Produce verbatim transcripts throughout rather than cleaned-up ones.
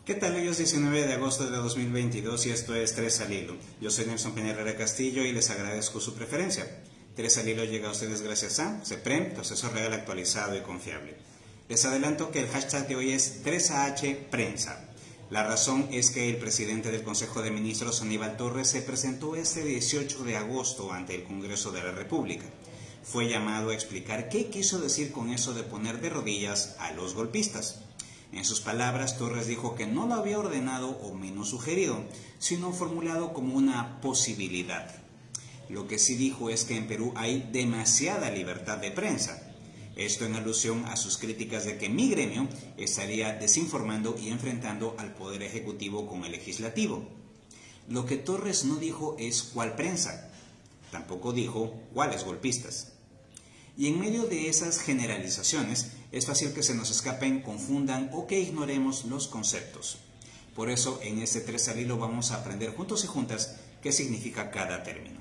¿Qué tal? Hoy es diecinueve de agosto de dos mil veintidós y esto es Tres al Hilo. Yo soy Nelson Peña Castillo y les agradezco su preferencia. Tres al Hilo llega a ustedes gracias a CEPREM, proceso real actualizado y confiable. Les adelanto que el hashtag de hoy es tres A H Prensa. La razón es que el presidente del Consejo de Ministros, Aníbal Torres, se presentó este dieciocho de agosto ante el Congreso de la República. Fue llamado a explicar qué quiso decir con eso de poner de rodillas a los golpistas. En sus palabras, Torres dijo que no lo había ordenado o menos sugerido, sino formulado como una posibilidad. Lo que sí dijo es que en Perú hay demasiada libertad de prensa. Esto en alusión a sus críticas de que mi gremio estaría desinformando y enfrentando al Poder Ejecutivo con el Legislativo. Lo que Torres no dijo es cuál prensa. Tampoco dijo cuáles golpistas. Y en medio de esas generalizaciones, es fácil que se nos escapen, confundan o que ignoremos los conceptos. Por eso, en este Tres al Hilo vamos a aprender juntos y juntas qué significa cada término.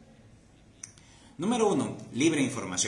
Número uno. Libre información.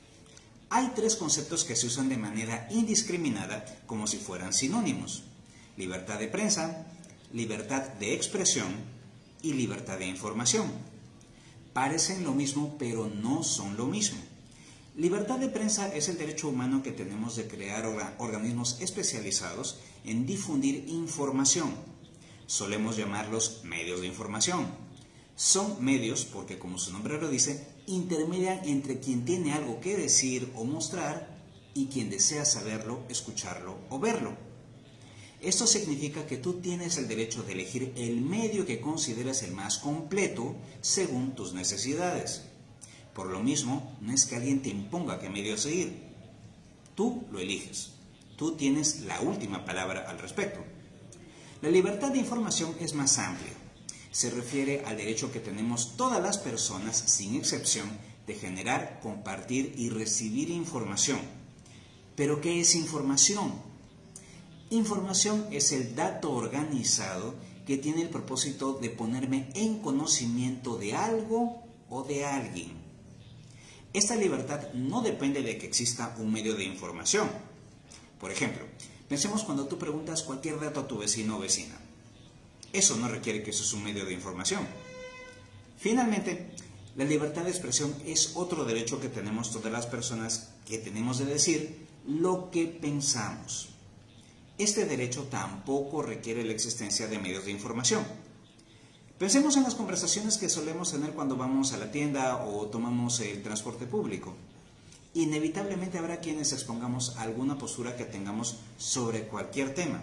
Hay tres conceptos que se usan de manera indiscriminada como si fueran sinónimos: libertad de prensa, libertad de expresión y libertad de información. Parecen lo mismo, pero no son lo mismo. Libertad de prensa es el derecho humano que tenemos de crear organismos especializados en difundir información. Solemos llamarlos medios de información. Son medios porque, como su nombre lo dice, intermedian entre quien tiene algo que decir o mostrar y quien desea saberlo, escucharlo o verlo. Esto significa que tú tienes el derecho de elegir el medio que consideras el más completo según tus necesidades. Por lo mismo, no es que alguien te imponga qué medio seguir. Tú lo eliges. Tú tienes la última palabra al respecto. La libertad de información es más amplia. Se refiere al derecho que tenemos todas las personas, sin excepción, de generar, compartir y recibir información. ¿Pero qué es información? Información es el dato organizado que tiene el propósito de ponerme en conocimiento de algo o de alguien. Esta libertad no depende de que exista un medio de información. Por ejemplo, pensemos cuando tú preguntas cualquier dato a tu vecino o vecina. Eso no requiere que eso es un medio de información. Finalmente, la libertad de expresión es otro derecho que tenemos todas las personas, que tenemos de decir lo que pensamos. Este derecho tampoco requiere la existencia de medios de información. Pensemos en las conversaciones que solemos tener cuando vamos a la tienda o tomamos el transporte público. Inevitablemente habrá quienes expongamos alguna postura que tengamos sobre cualquier tema.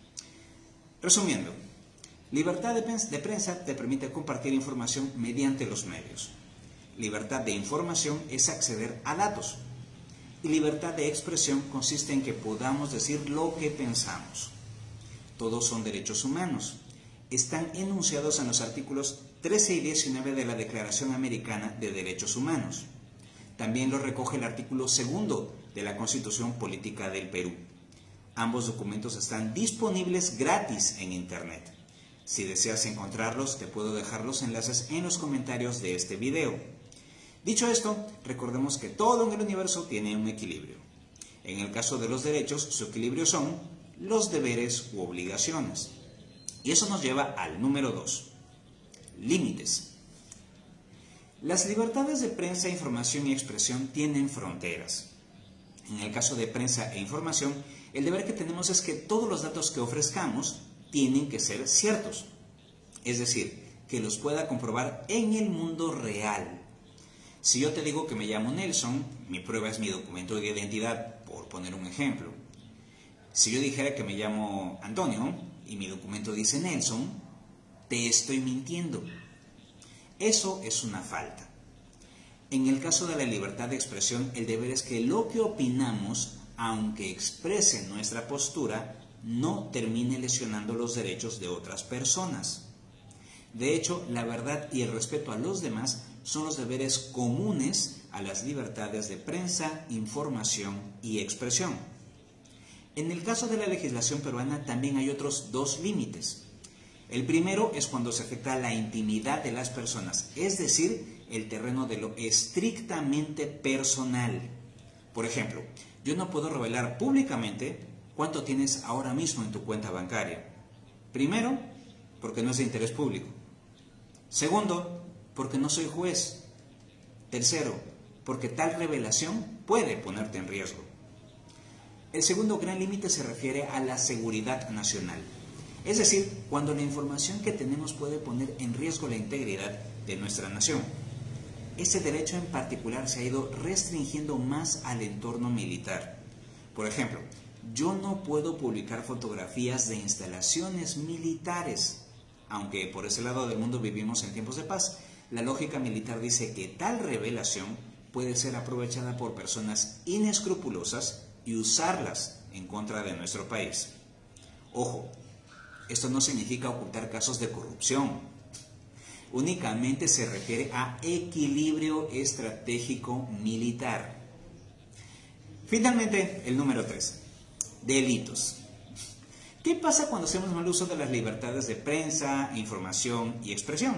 Resumiendo, libertad de prensa te permite compartir información mediante los medios. Libertad de información es acceder a datos. Y libertad de expresión consiste en que podamos decir lo que pensamos. Todos son derechos humanos. Están enunciados en los artículos trece y diecinueve de la Declaración Americana de Derechos Humanos. También lo recoge el artículo segundo de la Constitución Política del Perú. Ambos documentos están disponibles gratis en Internet. Si deseas encontrarlos, te puedo dejar los enlaces en los comentarios de este video. Dicho esto, recordemos que todo en el universo tiene un equilibrio. En el caso de los derechos, su equilibrio son los deberes u obligaciones. Y eso nos lleva al número dos. Límites. Las libertades de prensa, información y expresión tienen fronteras. En el caso de prensa e información, el deber que tenemos es que todos los datos que ofrezcamos tienen que ser ciertos. Es decir, que los pueda comprobar en el mundo real. Si yo te digo que me llamo Nelson, mi prueba es mi documento de identidad, por poner un ejemplo. Si yo dijera que me llamo Antonio y mi documento dice Nelson, te estoy mintiendo. Eso es una falta. En el caso de la libertad de expresión, el deber es que lo que opinamos, aunque exprese nuestra postura, no termine lesionando los derechos de otras personas. De hecho, la verdad y el respeto a los demás son los deberes comunes a las libertades de prensa, información y expresión. En el caso de la legislación peruana también hay otros dos límites. El primero es cuando se afecta la intimidad de las personas, es decir, el terreno de lo estrictamente personal. Por ejemplo, yo no puedo revelar públicamente cuánto tienes ahora mismo en tu cuenta bancaria. Primero, porque no es de interés público. Segundo, porque no soy juez. Tercero, porque tal revelación puede ponerte en riesgo. El segundo gran límite se refiere a la seguridad nacional. Es decir, cuando la información que tenemos puede poner en riesgo la integridad de nuestra nación. Este derecho en particular se ha ido restringiendo más al entorno militar. Por ejemplo, yo no puedo publicar fotografías de instalaciones militares, aunque por ese lado del mundo vivimos en tiempos de paz. La lógica militar dice que tal revelación puede ser aprovechada por personas inescrupulosas y usarlas en contra de nuestro país. Ojo, esto no significa ocultar casos de corrupción. Únicamente se refiere a equilibrio estratégico militar. Finalmente, el número tres. Delitos. ¿Qué pasa cuando hacemos mal uso de las libertades de prensa, información y expresión?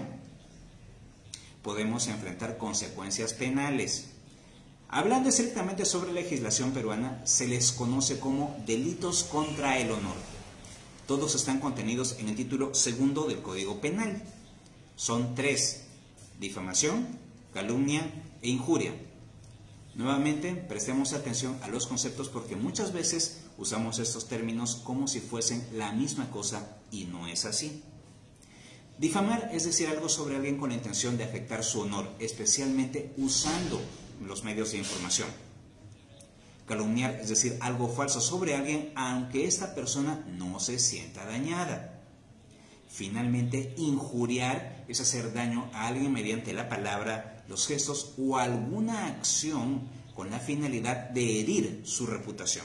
Podemos enfrentar consecuencias penales. Hablando estrictamente sobre legislación peruana, se les conoce como delitos contra el honor. Todos están contenidos en el título segundo del Código Penal. Son tres: difamación, calumnia e injuria. Nuevamente, prestemos atención a los conceptos porque muchas veces usamos estos términos como si fuesen la misma cosa y no es así. Difamar es decir algo sobre alguien con la intención de afectar su honor, especialmente usando los medios de información. Calumniar es decir algo falso sobre alguien aunque esta persona no se sienta dañada. Finalmente, injuriar es hacer daño a alguien mediante la palabra, los gestos o alguna acción con la finalidad de herir su reputación.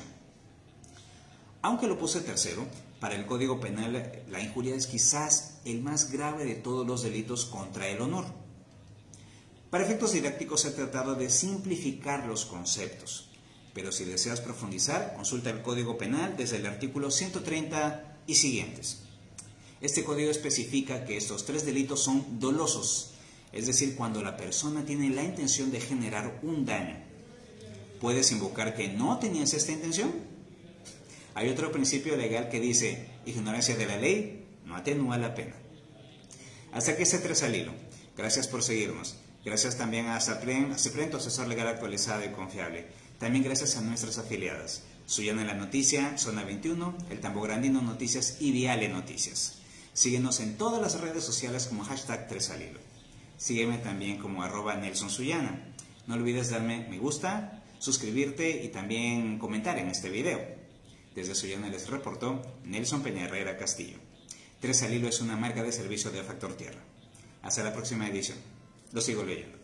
Aunque lo puse tercero, para el Código Penal la injuria es quizás el más grave de todos los delitos contra el honor. Para efectos didácticos se ha tratado de simplificar los conceptos, pero si deseas profundizar, consulta el Código Penal desde el artículo ciento treinta y siguientes. Este código especifica que estos tres delitos son dolosos, es decir, cuando la persona tiene la intención de generar un daño. ¿Puedes invocar que no tenías esta intención? Hay otro principio legal que dice, ignorancia de la ley no atenúa la pena. Hasta aquí este tres al hilo. Gracias por seguirnos. Gracias también a Sapren, tu asesor legal actualizado y confiable. También gracias a nuestras afiliadas. Suyana en la Noticia, Zona veintiuno, El Tambograndino Noticias y Viale Noticias. Síguenos en todas las redes sociales como hashtag tres al hilo. Sígueme también como arroba Nelson Suyana. No olvides darme me gusta, suscribirte y también comentar en este video. Desde Suyana les reportó Nelson Peña Herrera Castillo. tres al hilo es una marca de servicio de Factor Tierra. Hasta la próxima edición. Lo sigo leyendo.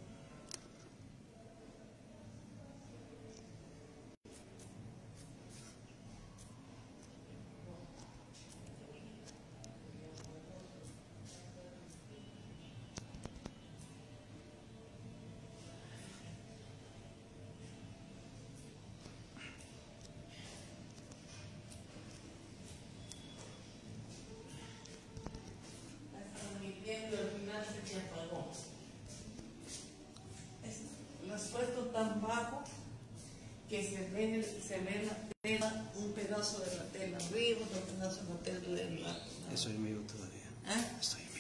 Lo has puesto tan bajo que se ve, se ve la tela, un pedazo de la tela arriba, otro pedazo de la tela de la... Estoy en vivo todavía. ¿Eh? Estoy